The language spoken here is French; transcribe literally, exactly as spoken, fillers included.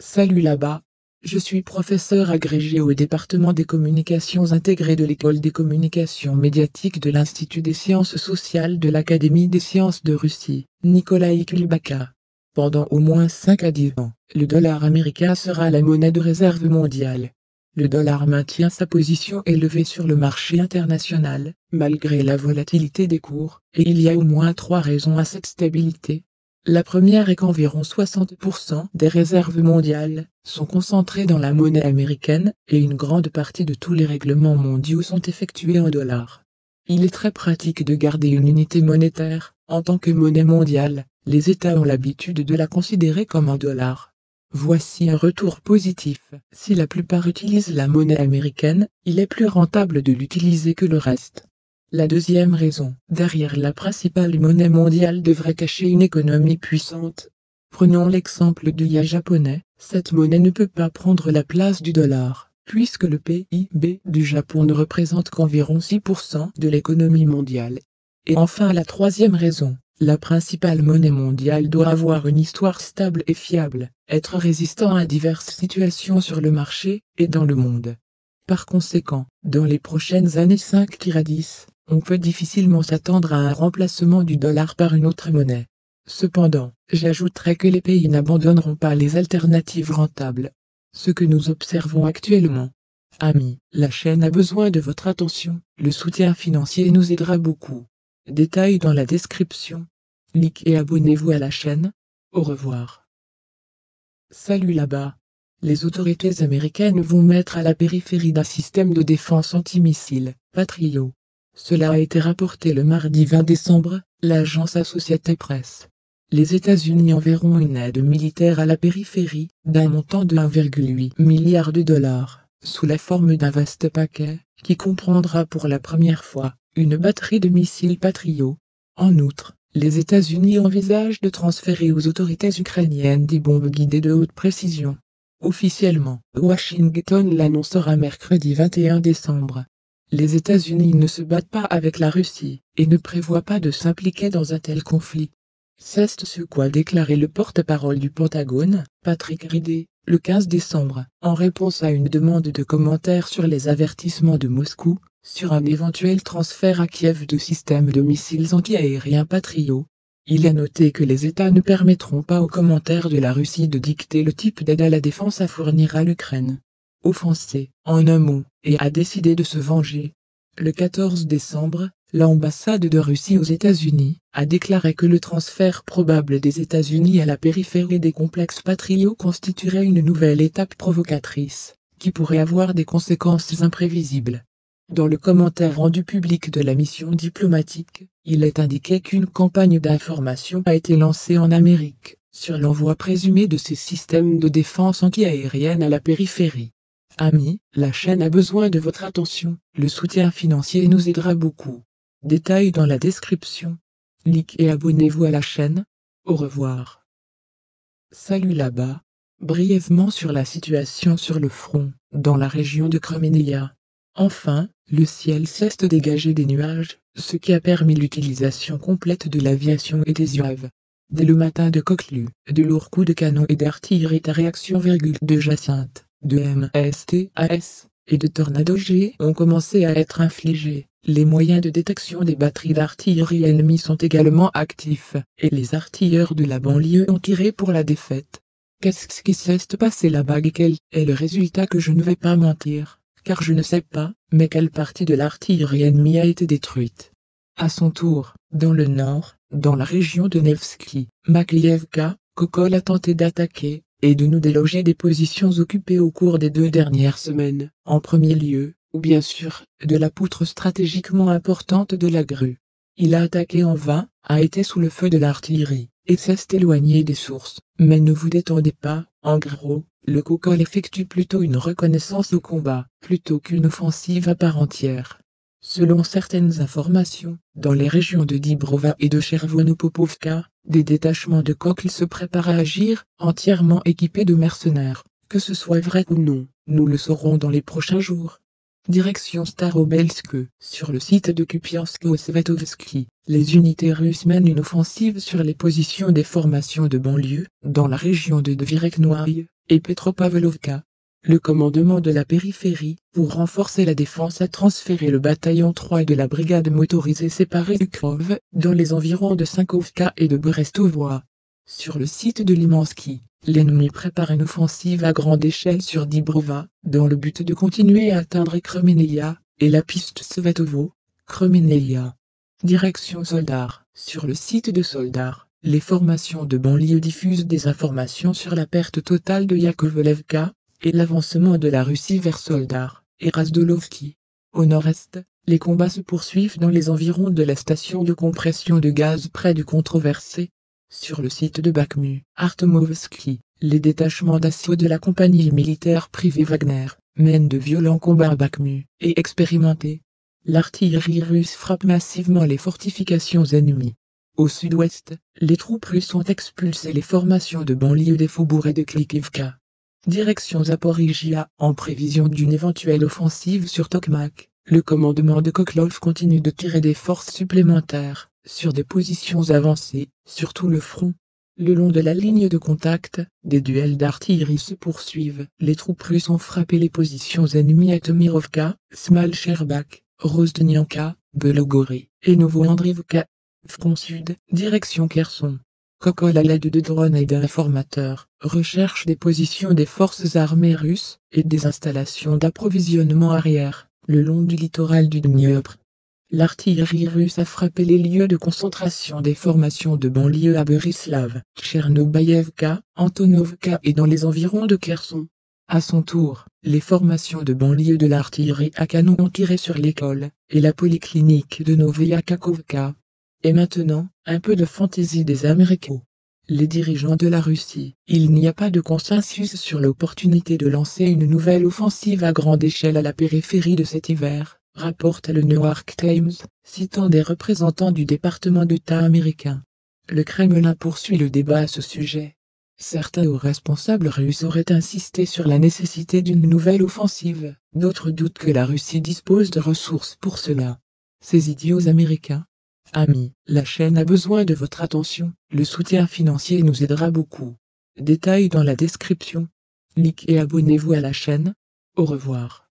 Salut là-bas. Je suis professeur agrégé au département des communications intégrées de l'École des communications médiatiques de l'Institut des sciences sociales de l'Académie des sciences de Russie, Nikolaï Kulbaka. Pendant au moins cinq à dix ans, le dollar américain sera la monnaie de réserve mondiale. Le dollar maintient sa position élevée sur le marché international, malgré la volatilité des cours, et il y a au moins trois raisons à cette stabilité. La première est qu'environ soixante pour cent des réserves mondiales sont concentrées dans la monnaie américaine, et une grande partie de tous les règlements mondiaux sont effectués en dollars. Il est très pratique de garder une unité monétaire. En tant que monnaie mondiale, les États ont l'habitude de la considérer comme un dollar. Voici un retour positif. Si la plupart utilisent la monnaie américaine, il est plus rentable de l'utiliser que le reste. La deuxième raison, derrière la principale monnaie mondiale devrait cacher une économie puissante. Prenons l'exemple du yen japonais, cette monnaie ne peut pas prendre la place du dollar, puisque le P I B du Japon ne représente qu'environ six pour cent de l'économie mondiale. Et enfin la troisième raison, la principale monnaie mondiale doit avoir une histoire stable et fiable, être résistant à diverses situations sur le marché et dans le monde. Par conséquent, dans les prochaines années cinq à dix, on peut difficilement s'attendre à un remplacement du dollar par une autre monnaie. Cependant, j'ajouterai que les pays n'abandonneront pas les alternatives rentables. Ce que nous observons actuellement. Amis, la chaîne a besoin de votre attention, le soutien financier nous aidera beaucoup. Détails dans la description. Likez et abonnez-vous à la chaîne. Au revoir. Salut là-bas. Les autorités américaines vont mettre à la périphérie d'un système de défense antimissile, Patriot. Cela a été rapporté le mardi vingt décembre, l'agence Associated Press. Les États-Unis enverront une aide militaire à la périphérie, d'un montant de un virgule huit milliard de dollars, sous la forme d'un vaste paquet, qui comprendra pour la première fois, une batterie de missiles Patriot. En outre, les États-Unis envisagent de transférer aux autorités ukrainiennes des bombes guidées de haute précision. Officiellement, Washington l'annoncera mercredi vingt et un décembre. Les États-Unis ne se battent pas avec la Russie, et ne prévoient pas de s'impliquer dans un tel conflit. C'est ce qu'a déclaré le porte-parole du Pentagone, Patrick Ryder, le quinze décembre, en réponse à une demande de commentaires sur les avertissements de Moscou, sur un éventuel transfert à Kiev de systèmes de missiles antiaériens Patriot. Il a noté que les États ne permettront pas aux commentaires de la Russie de dicter le type d'aide à la défense à fournir à l'Ukraine. Offensé, en un mot, et a décidé de se venger. Le quatorze décembre, l'ambassade de Russie aux États-Unis a déclaré que le transfert probable des États-Unis à la périphérie des complexes Patriot constituerait une nouvelle étape provocatrice, qui pourrait avoir des conséquences imprévisibles. Dans le commentaire rendu public de la mission diplomatique, il est indiqué qu'une campagne d'information a été lancée en Amérique, sur l'envoi présumé de ces systèmes de défense antiaérienne à la périphérie. Amis, la chaîne a besoin de votre attention, le soutien financier nous aidera beaucoup. Détails dans la description. Likez et abonnez-vous à la chaîne. Au revoir. Salut là-bas. Brièvement sur la situation sur le front, dans la région de Kremenaya. Enfin, le ciel cesse de dégager des nuages, ce qui a permis l'utilisation complète de l'aviation et des U A V. Dès le matin de Coqueleu, de lourds coups de canon et d'artillerie à réaction de Jacinthe, de M S T A S, et de Tornado G ont commencé à être infligés. Les moyens de détection des batteries d'artillerie ennemies sont également actifs, et les artilleurs de la banlieue ont tiré pour la défaite. Qu'est-ce qui s'est passé là-bas et quel est le résultat que je ne vais pas mentir, car je ne sais pas, mais quelle partie de l'artillerie ennemie a été détruite. À son tour, dans le nord, dans la région de Nevsky, Makeyevka, Kokol a tenté d'attaquer, et de nous déloger des positions occupées au cours des deux dernières semaines, en premier lieu, ou bien sûr, de la poutre stratégiquement importante de la grue. Il a attaqué en vain, a été sous le feu de l'artillerie, et s'est éloigné des sources, mais ne vous détendez pas, en gros, le Kokol effectue plutôt une reconnaissance au combat, plutôt qu'une offensive à part entière. Selon certaines informations, dans les régions de Dibrova et de Chervono-Popovka, des détachements de Kokl se préparent à agir, entièrement équipés de mercenaires. Que ce soit vrai ou non, nous le saurons dans les prochains jours. Direction Starobelsk, sur le site de Kupiansk-Svetovski, les unités russes mènent une offensive sur les positions des formations de banlieue, dans la région de Dvireknoye, et Petropavlovka. Le commandement de la périphérie, pour renforcer la défense, a transféré le bataillon trois de la brigade motorisée séparée Ukrov, dans les environs de Sankovka et de Brestovoie. Sur le site de Limansky, l'ennemi prépare une offensive à grande échelle sur Dibrova, dans le but de continuer à atteindre Kremeneia, et la piste Svetovo, Kremeneia. Direction Soldar. Sur le site de Soldar, les formations de banlieue diffusent des informations sur la perte totale de Yakovlevka, et l'avancement de la Russie vers Soldar et Razdolovki. Au nord-est, les combats se poursuivent dans les environs de la station de compression de gaz près du controversé. Sur le site de Bakhmut, Artemovski, les détachements d'assaut de la compagnie militaire privée Wagner mènent de violents combats à Bakhmut et expérimentés. L'artillerie russe frappe massivement les fortifications ennemies. Au sud-ouest, les troupes russes ont expulsé les formations de banlieue des faubourgs et de Klikivka. Direction Zaporizhia, en prévision d'une éventuelle offensive sur Tokmak, le commandement de Koklov continue de tirer des forces supplémentaires sur des positions avancées, sur tout le front. Le long de la ligne de contact, des duels d'artillerie se poursuivent. Les troupes russes ont frappé les positions ennemies à Tomirovka, Smalcherbak, Rozdnianka, Belogorye et Novoandrivka. Front sud, direction Kherson. Kokol à l'aide de drones et d'informateurs, recherche des positions des forces armées russes et des installations d'approvisionnement arrière, le long du littoral du Dniepr. L'artillerie russe a frappé les lieux de concentration des formations de banlieue à Berislav, Tchernobaïevka, Antonovka et dans les environs de Kherson. À son tour, les formations de banlieue de l'artillerie à canon ont tiré sur l'école et la polyclinique de Novaya Kakhovka. Et maintenant, un peu de fantaisie des Américains. Les dirigeants de la Russie, il n'y a pas de consensus sur l'opportunité de lancer une nouvelle offensive à grande échelle à la périphérie de cet hiver, rapporte le New York Times, citant des représentants du département d'État américain. Le Kremlin poursuit le débat à ce sujet. Certains hauts responsables russes auraient insisté sur la nécessité d'une nouvelle offensive, d'autres doutent que la Russie dispose de ressources pour cela. Ces idiots américains. Amis, la chaîne a besoin de votre attention, le soutien financier nous aidera beaucoup. Détails dans la description. Likez et abonnez-vous à la chaîne. Au revoir.